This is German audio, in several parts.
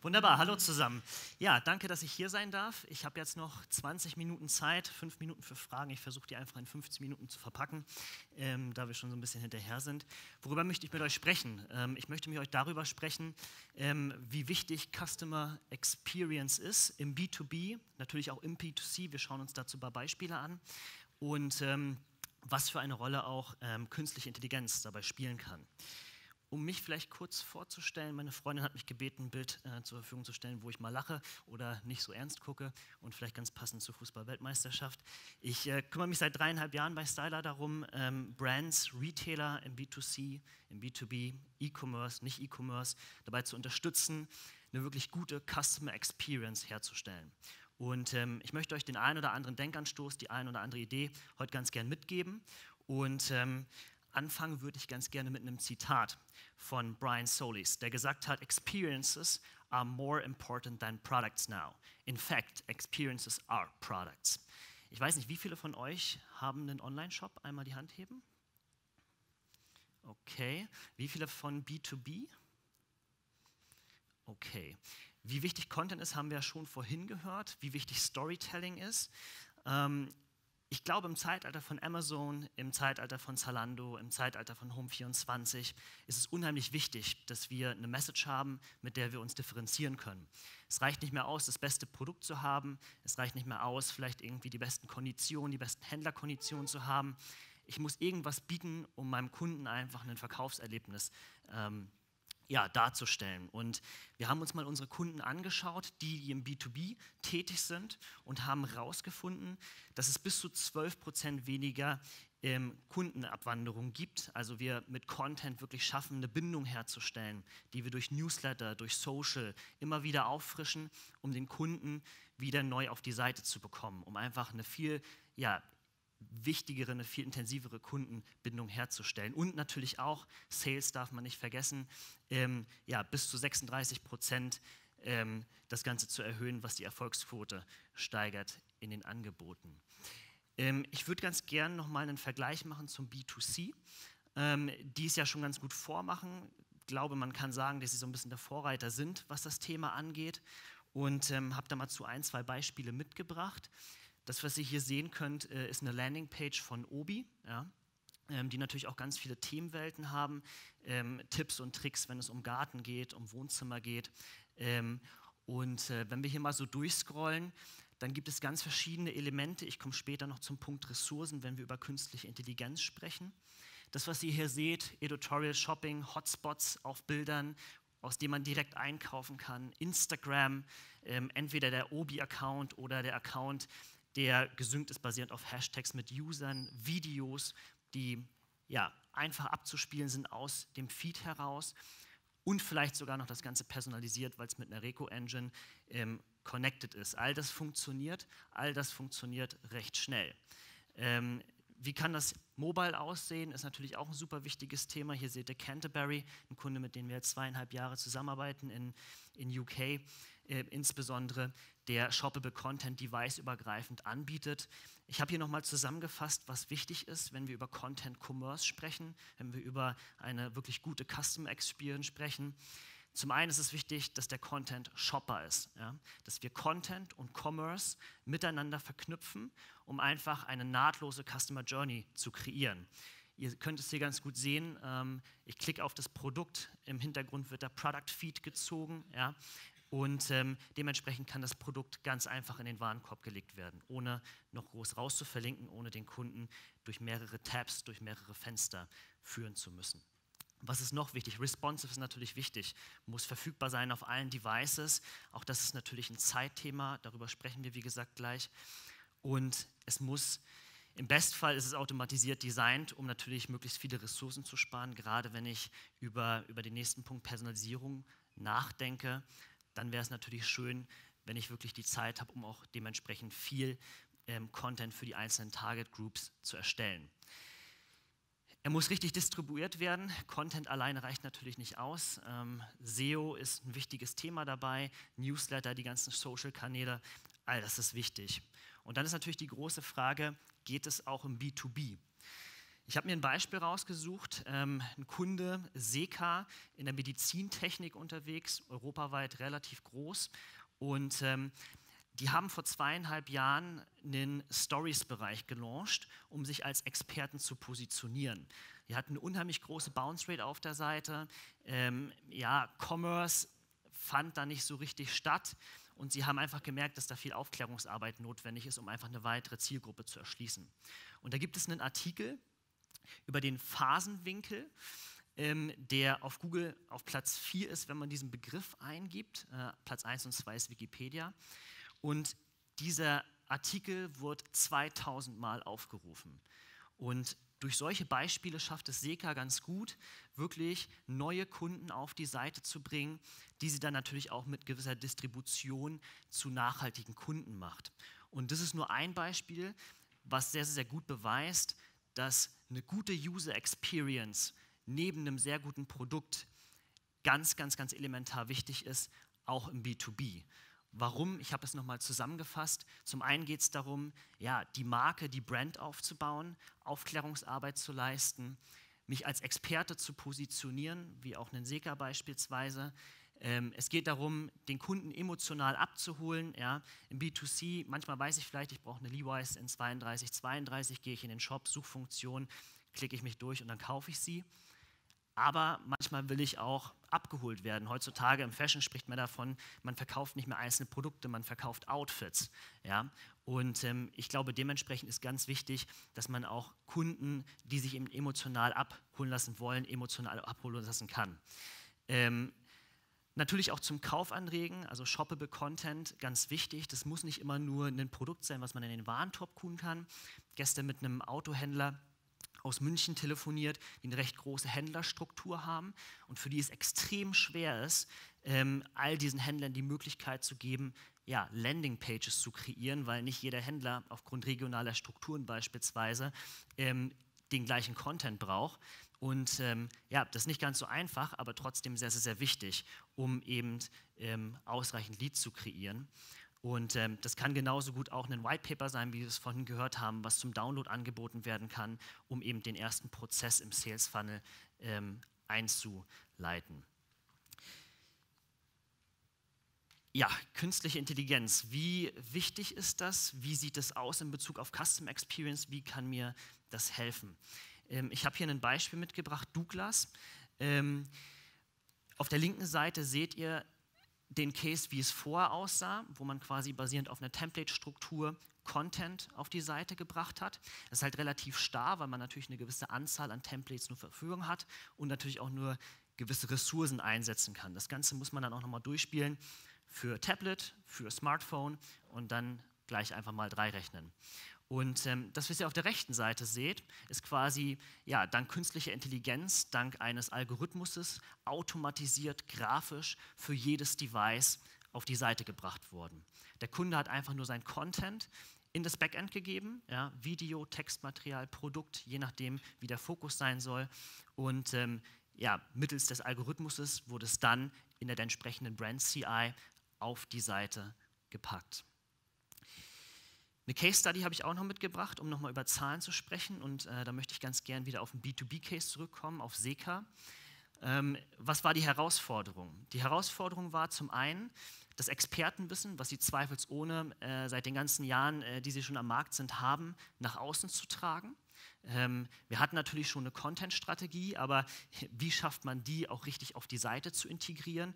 Wunderbar, hallo zusammen. Ja, danke, dass ich hier sein darf. Ich habe jetzt noch 20 Minuten Zeit, 5 Minuten für Fragen. Ich versuche die einfach in 15 Minuten zu verpacken, da wir schon so ein bisschen hinterher sind. Worüber möchte ich mit euch sprechen? Ich möchte mit euch darüber sprechen, wie wichtig Customer Experience ist im B2B, natürlich auch im B2C. Wir schauen uns dazu ein paar Beispiele an und was für eine Rolle auch künstliche Intelligenz dabei spielen kann. Um mich vielleicht kurz vorzustellen, meine Freundin hat mich gebeten, ein Bild zur Verfügung zu stellen, wo ich mal lache oder nicht so ernst gucke und vielleicht ganz passend zur Fußball-Weltmeisterschaft. Ich kümmere mich seit 3,5 Jahren bei Styler darum, Brands, Retailer im B2C, im B2B, E-Commerce, nicht E-Commerce, dabei zu unterstützen, eine wirklich gute Customer Experience herzustellen. Und ich möchte euch den einen oder anderen Denkanstoß, die eine oder andere Idee heute ganz gern mitgeben und anfangen würde ich ganz gerne mit einem Zitat von Brian Solis, der gesagt hat, Experiences are more important than products now. In fact, experiences are products. Ich weiß nicht, wie viele von euch haben einen Online-Shop? Einmal die Hand heben. Okay. Wie viele von B2B? Okay. Wie wichtig Content ist, haben wir ja schon vorhin gehört. Wie wichtig Storytelling ist. Ich glaube, im Zeitalter von Amazon, im Zeitalter von Zalando, im Zeitalter von Home24 ist es unheimlich wichtig, dass wir eine Message haben, mit der wir uns differenzieren können. Es reicht nicht mehr aus, das beste Produkt zu haben. Es reicht nicht mehr aus, vielleicht irgendwie die besten Konditionen, die besten Händlerkonditionen zu haben. Ich muss irgendwas bieten, um meinem Kunden einfach ein Verkaufserlebnis darzustellen. Und wir haben uns mal unsere Kunden angeschaut, die im B2B tätig sind und haben herausgefunden, dass es bis zu 12% weniger Kundenabwanderung gibt. Also wir mit Content wirklich schaffen, eine Bindung herzustellen, die wir durch Newsletter, durch Social immer wieder auffrischen, um den Kunden wieder neu auf die Seite zu bekommen, um einfach eine viel wichtigere, eine viel intensivere Kundenbindung herzustellen. Und natürlich auch, Sales darf man nicht vergessen, bis zu 36% das Ganze zu erhöhen, was die Erfolgsquote steigert in den Angeboten. Ich würde ganz gerne nochmal einen Vergleich machen zum B2C, die es ja schon ganz gut vormachen. Ich glaube, man kann sagen, dass sie so ein bisschen der Vorreiter sind, was das Thema angeht. Und habe da mal zu 1, 2 Beispiele mitgebracht. Das, was ihr hier sehen könnt, ist eine Landingpage von Obi, die natürlich auch ganz viele Themenwelten haben, Tipps und Tricks, wenn es um Garten geht, um Wohnzimmer geht. Wenn wir hier mal so durchscrollen, dann gibt es ganz verschiedene Elemente. Ich komme später noch zum Punkt Ressourcen, wenn wir über künstliche Intelligenz sprechen. Das, was ihr hier seht, Editorial Shopping, Hotspots auf Bildern, aus dem man direkt einkaufen kann, Instagram, entweder der Obi-Account oder der Account, der gesynkt ist, basierend auf Hashtags mit Usern, Videos, die einfach abzuspielen sind aus dem Feed heraus und vielleicht sogar noch das Ganze personalisiert, weil es mit einer Reco-Engine connected ist. All das funktioniert recht schnell. Wie kann das mobile aussehen, ist natürlich auch ein super wichtiges Thema. Hier seht ihr Canterbury, ein Kunde, mit dem wir jetzt 2,5 Jahre zusammenarbeiten in UK, insbesondere, der Shoppable Content device-übergreifend anbietet. Ich habe hier nochmal zusammengefasst, was wichtig ist, wenn wir über Content Commerce sprechen, wenn wir über eine wirklich gute Customer Experience sprechen. Zum einen ist es wichtig, dass der Content Shopper ist, dass wir Content und Commerce miteinander verknüpfen, um einfach eine nahtlose Customer Journey zu kreieren. Ihr könnt es hier ganz gut sehen, ich klicke auf das Produkt, im Hintergrund wird der Product Feed gezogen, und dementsprechend kann das Produkt ganz einfach in den Warenkorb gelegt werden, ohne noch groß rauszuverlinken, ohne den Kunden durch mehrere Tabs, durch mehrere Fenster führen zu müssen. Was ist noch wichtig? Responsive ist natürlich wichtig, muss verfügbar sein auf allen Devices. Auch das ist natürlich ein Zeitthema, darüber sprechen wir wie gesagt gleich. Und es muss, im Bestfall ist es automatisiert designt, um natürlich möglichst viele Ressourcen zu sparen. Gerade wenn ich über den nächsten Punkt Personalisierung nachdenke, dann wäre es natürlich schön, wenn ich wirklich die Zeit habe, um auch dementsprechend viel Content für die einzelnen Target Groups zu erstellen. Er muss richtig distribuiert werden. Content alleine reicht natürlich nicht aus. SEO ist ein wichtiges Thema dabei. Newsletter, die ganzen Social-Kanäle, all das ist wichtig. Und dann ist natürlich die große Frage, geht es auch im B2B? Ich habe mir ein Beispiel rausgesucht, ein Kunde, Seka, in der Medizintechnik unterwegs, europaweit relativ groß. Und die haben vor 2,5 Jahren einen Stories-Bereich gelauncht, um sich als Experten zu positionieren. Die hatten eine unheimlich große Bounce Rate auf der Seite. Commerce fand da nicht so richtig statt. Und sie haben einfach gemerkt, dass da viel Aufklärungsarbeit notwendig ist, um einfach eine weitere Zielgruppe zu erschließen. Und da gibt es einen Artikel über den Phasenwinkel, der auf Google auf Platz 4 ist, wenn man diesen Begriff eingibt. Platz 1 und 2 ist Wikipedia. Und dieser Artikel wird 2000 Mal aufgerufen. Und durch solche Beispiele schafft es Seka ganz gut, wirklich neue Kunden auf die Seite zu bringen, die sie dann natürlich auch mit gewisser Distribution zu nachhaltigen Kunden macht. Und das ist nur ein Beispiel, was sehr, sehr gut beweist, dass eine gute User Experience neben einem sehr guten Produkt ganz, ganz, ganz elementar wichtig ist, auch im B2B. Warum? Ich habe es nochmal zusammengefasst. Zum einen geht es darum, die Marke, die Brand aufzubauen, Aufklärungsarbeit zu leisten, mich als Experte zu positionieren, wie auch einen Seka beispielsweise. Es geht darum, den Kunden emotional abzuholen. Ja. Im B2C, manchmal weiß ich vielleicht, ich brauche eine Levi's in 32, gehe ich in den Shop, Suchfunktion, klicke ich mich durch und dann kaufe ich sie. Aber manchmal will ich auch abgeholt werden. Heutzutage im Fashion spricht man davon, man verkauft nicht mehr einzelne Produkte, man verkauft Outfits. Ja? Und ich glaube, dementsprechend ist ganz wichtig, dass man auch Kunden, die sich eben emotional abholen lassen wollen, emotional abholen lassen kann. Natürlich auch zum Kauf anregen, also shoppable Content, ganz wichtig. Das muss nicht immer nur ein Produkt sein, was man in den Warenkorb tun kann. Gestern mit einem Autohändler aus München telefoniert, die eine recht große Händlerstruktur haben und für die es extrem schwer ist, all diesen Händlern die Möglichkeit zu geben, Landingpages zu kreieren, weil nicht jeder Händler aufgrund regionaler Strukturen beispielsweise den gleichen Content braucht. Und das ist nicht ganz so einfach, aber trotzdem sehr, sehr, sehr wichtig, um eben ausreichend Leads zu kreieren. Und das kann genauso gut auch ein White Paper sein, wie wir es vorhin gehört haben, was zum Download angeboten werden kann, um eben den ersten Prozess im Sales Funnel einzuleiten. Ja, künstliche Intelligenz, wie wichtig ist das? Wie sieht es aus in Bezug auf Custom Experience? Wie kann mir das helfen? Ich habe hier ein Beispiel mitgebracht, Douglas. Auf der linken Seite seht ihr den Case, wie es vorher aussah, wo man quasi basierend auf einer Template-Struktur Content auf die Seite gebracht hat. Das ist halt relativ starr, weil man natürlich eine gewisse Anzahl an Templates nur zur Verfügung hat und natürlich auch nur gewisse Ressourcen einsetzen kann. Das Ganze muss man dann auch nochmal durchspielen für Tablet, für Smartphone und dann gleich einfach mal 3 rechnen. Und das, was ihr auf der rechten Seite seht, ist quasi, dank künstlicher Intelligenz, dank eines Algorithmuses, automatisiert grafisch für jedes Device auf die Seite gebracht worden. Der Kunde hat einfach nur sein Content in das Backend gegeben, Video, Textmaterial, Produkt, je nachdem, wie der Fokus sein soll. Und mittels des Algorithmuses wurde es dann in der entsprechenden Brand CI auf die Seite gepackt. Eine Case Study habe ich auch noch mitgebracht, um nochmal über Zahlen zu sprechen und da möchte ich ganz gern wieder auf den B2B-Case zurückkommen, auf Seka. Was war die Herausforderung? Die Herausforderung war zum einen, das Expertenwissen, was sie zweifelsohne seit den ganzen Jahren, die sie schon am Markt sind, haben, nach außen zu tragen. Wir hatten natürlich schon eine Content-Strategie, aber wie schafft man die auch richtig auf die Seite zu integrieren?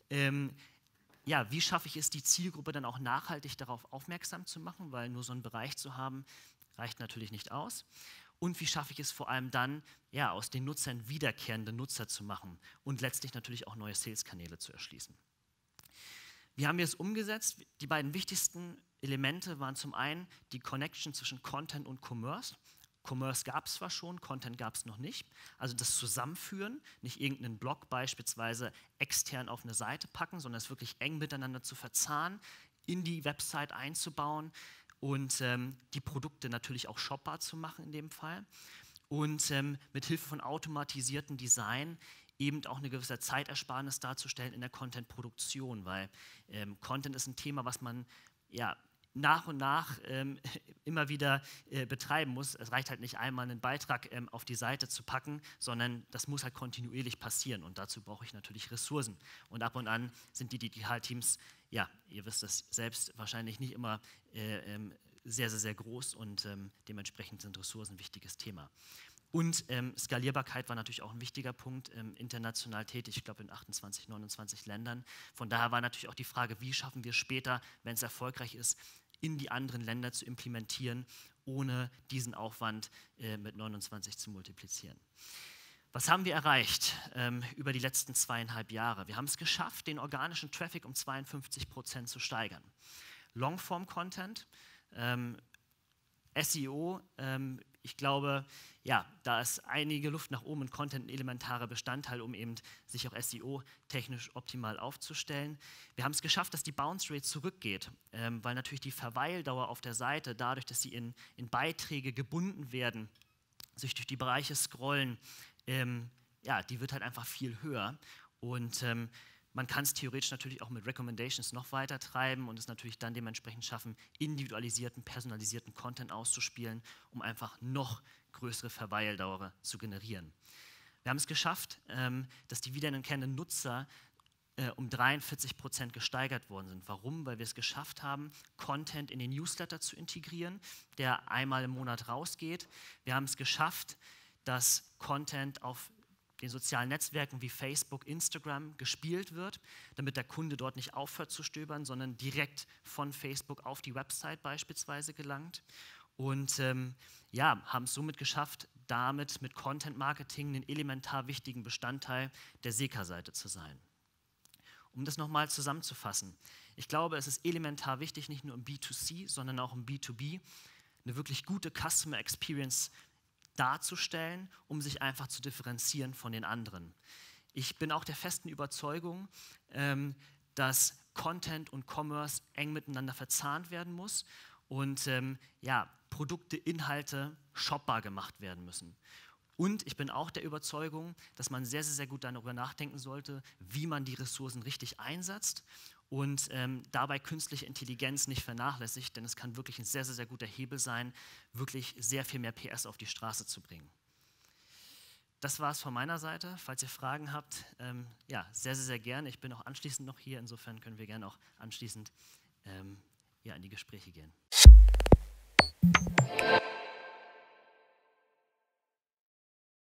Wie schaffe ich es, die Zielgruppe dann auch nachhaltig darauf aufmerksam zu machen, weil nur so einen Bereich zu haben, reicht natürlich nicht aus. Und wie schaffe ich es vor allem dann, aus den Nutzern wiederkehrende Nutzer zu machen und letztlich natürlich auch neue Sales-Kanäle zu erschließen. Wie haben wir es umgesetzt? Die beiden wichtigsten Elemente waren zum einen die Connection zwischen Content und Commerce. Commerce gab es zwar schon, Content gab es noch nicht. Also das Zusammenführen, nicht irgendeinen Blog beispielsweise extern auf eine Seite packen, sondern es wirklich eng miteinander zu verzahnen, in die Website einzubauen und die Produkte natürlich auch shopbar zu machen in dem Fall. Und mit Hilfe von automatisierten Design eben auch eine gewisse Zeitersparnis darzustellen in der Content-Produktion, weil Content ist ein Thema, was man nach und nach immer wieder betreiben muss. Es reicht halt nicht einmal einen Beitrag auf die Seite zu packen, sondern das muss halt kontinuierlich passieren und dazu brauche ich natürlich Ressourcen. Und ab und an sind die Digitalteams, ja, ihr wisst das selbst, wahrscheinlich nicht immer sehr, sehr, sehr groß und dementsprechend sind Ressourcen ein wichtiges Thema. Und Skalierbarkeit war natürlich auch ein wichtiger Punkt, international tätig, ich glaube in 28, 29 Ländern. Von daher war natürlich auch die Frage, wie schaffen wir es später, wenn es erfolgreich ist, in die anderen Länder zu implementieren, ohne diesen Aufwand mit 29 zu multiplizieren. Was haben wir erreicht über die letzten 2,5 Jahre? Wir haben es geschafft, den organischen Traffic um 52% zu steigern. Longform-Content, SEO, ich glaube, ja, da ist einige Luft nach oben und Content ein elementarer Bestandteil, um eben sich auch SEO-technisch optimal aufzustellen. Wir haben es geschafft, dass die Bounce Rate zurückgeht, weil natürlich die Verweildauer auf der Seite, dadurch, dass sie in Beiträge gebunden werden, sich durch die Bereiche scrollen, ja, die wird halt einfach viel höher und man kann es theoretisch natürlich auch mit Recommendations noch weiter treiben und es natürlich dann dementsprechend schaffen, individualisierten, personalisierten Content auszuspielen, um einfach noch größere Verweildauer zu generieren. Wir haben es geschafft, dass die wiedererkennenden Nutzer um 43% gesteigert worden sind. Warum? Weil wir es geschafft haben, Content in den Newsletter zu integrieren, der einmal im Monat rausgeht. Wir haben es geschafft, dass Content auf den sozialen Netzwerken wie Facebook, Instagram gespielt wird, damit der Kunde dort nicht aufhört zu stöbern, sondern direkt von Facebook auf die Website beispielsweise gelangt. Und ja, haben es somit geschafft, damit mit Content Marketing einen elementar wichtigen Bestandteil der SECA-Seite zu sein. Um das nochmal zusammenzufassen, ich glaube, es ist elementar wichtig, nicht nur im B2C, sondern auch im B2B, eine wirklich gute Customer Experience darzustellen, um sich einfach zu differenzieren von den anderen. Ich bin auch der festen Überzeugung, dass Content und Commerce eng miteinander verzahnt werden muss und ja, Produkte, Inhalte shoppbar gemacht werden müssen. Und ich bin auch der Überzeugung, dass man sehr, sehr, sehr gut darüber nachdenken sollte, wie man die Ressourcen richtig einsetzt und dabei künstliche Intelligenz nicht vernachlässigt, denn es kann wirklich ein sehr, sehr, sehr guter Hebel sein, wirklich sehr viel mehr PS auf die Straße zu bringen. Das war es von meiner Seite. Falls ihr Fragen habt, ja, sehr, sehr, sehr gerne. Ich bin auch anschließend noch hier, insofern können wir gerne auch anschließend ja, in die Gespräche gehen.